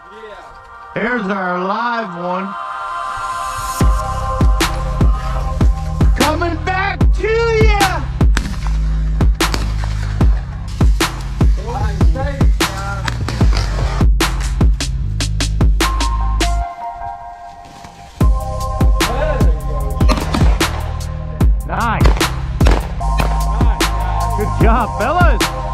Here's our live one. Coming back to ya! Nice. Good job, fellas.